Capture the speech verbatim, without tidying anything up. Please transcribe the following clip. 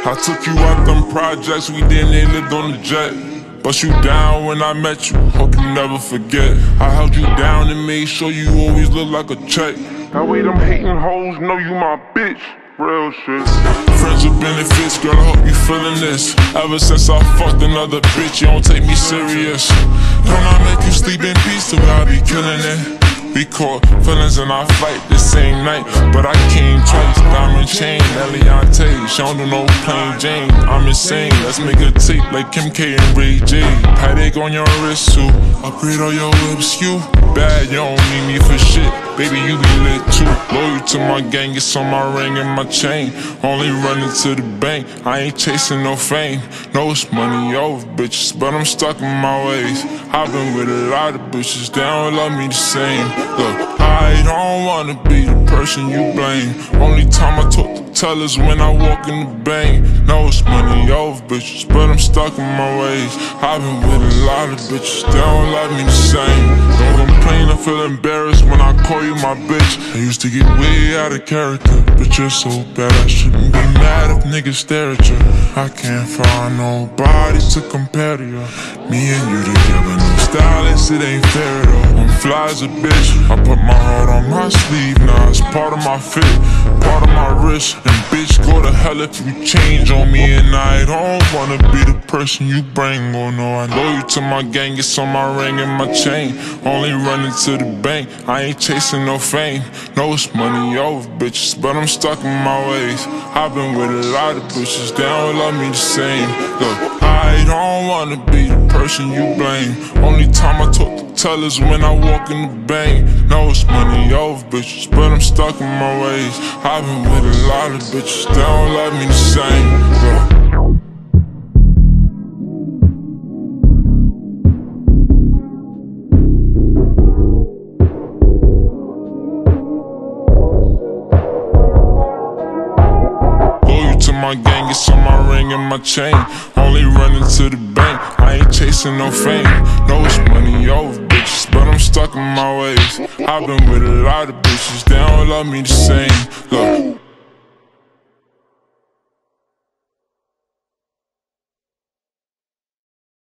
I took you out them projects, we didn't they lived on the jet. Bust you down when I met you, hope you never forget. I held you down and made sure you always look like a check. That way them hating hoes know you my bitch. Real shit. Friends with benefits, girl, I hope you feeling this. Ever since I fucked another bitch, you don't take me serious. Don't I make you sleep in peace till I be killing it? We caught feelings in our fight the same night, but I came twice. Diamond chain, Eliante, she don't do no plain Jane. I'm insane, let's make a tape like Kim K and Ray J. Paddock on your wrist too, upgrade all your whips. You bad, you don't need me for shit. Baby, you be lit too. Loyal to my gang, it's on my ring and my chain. Only running to the bank, I ain't chasing no fame. No, it's money over bitches, but I'm stuck in my ways. I've been with a lot of bitches, they don't love me the same. Look, I don't wanna be the person you blame. Only time I talk to tellers when I walk in the bank. No, it's money over bitches, but I'm stuck in my ways. I've been with a lot of bitches, they don't love me the same. Don't complain, I feel embarrassed when I call you my bitch. I used to get way out of character, but you're so bad I shouldn't be mad if niggas stare at you. I can't find nobody to compare to you. Me and you together, no stylist, it ain't fair at all. I'm fly as a bitch, I put my heart on my sleeve. Now it's part of my fit, part of my wrist. And bitch, go to hell if you change on me. And I don't wanna be the person you bring. Oh no, I know you to my gang, it's on my ring and my chain. Only running to the bank, I ain't chasing no fame. No, it's money over bitches, but I'm stuck in my ways. I've been with a lot of bitches, they don't love me the same. Look, I don't wanna be the person you blame. Only time I talk to tellers when I walk in the bank. No, it's money over bitches, but I'm stuck in my ways. I've been with a lot of bitches, they don't love me the same. Look. My gang, it's on my ring and my chain. Only running to the bank, I ain't chasing no fame. No, it's money over bitches, but I'm stuck in my ways. I've been with a lot of bitches, they don't love me the same. Look.